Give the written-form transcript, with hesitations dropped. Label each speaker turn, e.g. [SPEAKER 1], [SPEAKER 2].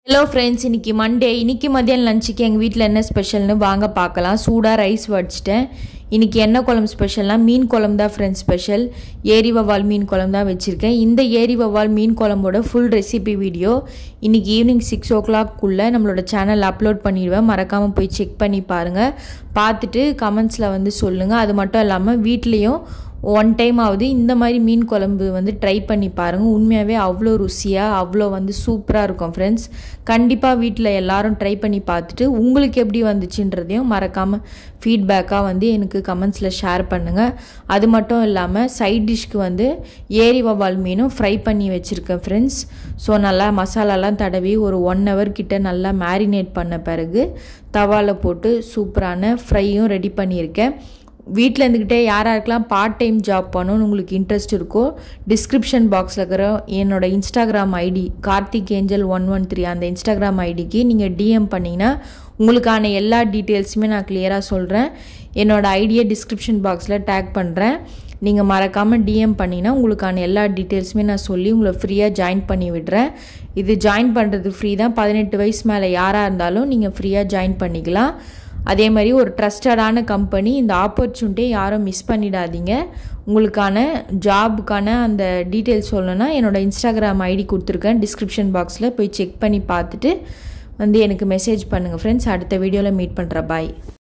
[SPEAKER 1] Hello friends, இன்னைக்கு Monday. இன்னைக்கு மதியம் லஞ்சுக்கு எங்க வீட்ல என்ன ஸ்பெஷல்னு வாங்க பார்க்கலாம். சூடா ரைஸ் வச்சிட்டேன். இன்னைக்கு என்ன குழம்பு ஸ்பெஷல்னா மீன் குழம்பு தான் friends ஸ்பெஷல். ஏரி வவால் மீன் குழம்பு தான் வெச்சிருக்கேன். இந்த ஏரி வவால் மீன் குழம்போட full ரெசிபி வீடியோ இன்னைக்கு ஈவினிங் 6 o'clock குள்ள நம்மளோட சேனல்ல அப்லோட் பண்ணிடுவேன். மறக்காம போய் செக் பண்ணி பாருங்க. பார்த்துட்டு கமெண்ட்ஸ்ல வந்து சொல்லுங்க. அது மட்டும் இல்லாம வீட்லயும் one time ஆவது இந்த மாதிரி மீன் குழம்பு வந்து ட்ரை பண்ணி பாருங்க. உண்மையாவே அவ்ளோ ருசியா அவ்ளோ வந்து சூப்பரா இருக்கும் फ्रेंड्स. கண்டிப்பா வீட்ல எல்லாரும் ட்ரை பண்ணி பார்த்துட்டு உங்களுக்கு எப்படி வந்துச்சுன்றதையும் மறக்காம ஃபீட்பேக்கா வந்து எனக்கு கமெண்ட்ஸ்ல ஷேர் பண்ணுங்க. அது மட்டும் இல்லாம சைடு டிஷ்க்கு வந்து ஏரி வவால் மீனும் ஃப்ரை பண்ணி வெச்சிருக்கேன் फ्रेंड्स. சோ நல்லா மசாலாலாம் தடவி ஒரு 1 hour கிட்ட நல்லா மேரினேட் பண்ண பிறகு தவால போட்டு சூப்பரான ஃப்ரையும் ரெடி பண்ணியிருக்கேன். வீட்ல இருந்துக்கிட்டே யாராருக்கெல்லாம் பார்ட் டைம் ஜாப் பண்ணனும் உங்களுக்கு இன்ட்ரஸ்ட் இருக்கோ டிஸ்கிரிப்ஷன் பாக்ஸ்ல இருக்கிற என்னோட இன்ஸ்டாகிராம் ஐடி karthikangel113 அந்த இன்ஸ்டாகிராம் ஐடிக்கு நீங்க DM பண்ணீங்கன்னா உங்களுக்கான எல்லா டீடைல்ஸுமே நான் கிளியரா சொல்றேன். என்னோட ஐடியை டிஸ்கிரிப்ஷன் பாக்ஸ்ல டாக் பண்றேன். நீங்க மறக்காம DM பண்ணீங்கன்னா உங்களுக்கான எல்லா டீடைல்ஸுமே நான் சொல்லி உங்களை ஃப்ரீயா ஜாயின் பண்ணி விடுறேன். இது ஜாயின் பண்றது ஃப்ரீ தான். 18 வயசு மேல யாரா இருந்தாலும் நீங்க ஃப்ரீயா ஜாயின் பண்ணிக்கலாம். அதே மாதிரி ஒரு ட்ரஸ்டடான கம்பெனி. இந்த ஆப்பர்ச்சுனிட்டியை யாரும் மிஸ் பண்ணிடாதீங்க. உங்களுக்கான ஜாபுக்கான அந்த டீடைல்ஸ் சொல்லணும்னா என்னோட இன்ஸ்டாகிராம் ஐடி கொடுத்துருக்கேன் டிஸ்கிரிப்ஷன் பாக்ஸில் போய் செக் பண்ணி பார்த்துட்டு வந்து எனக்கு மெசேஜ் பண்ணுங்கள் ஃப்ரெண்ட்ஸ். அடுத்த வீடியோவில் மீட் பண்ணுறேன். பாய்.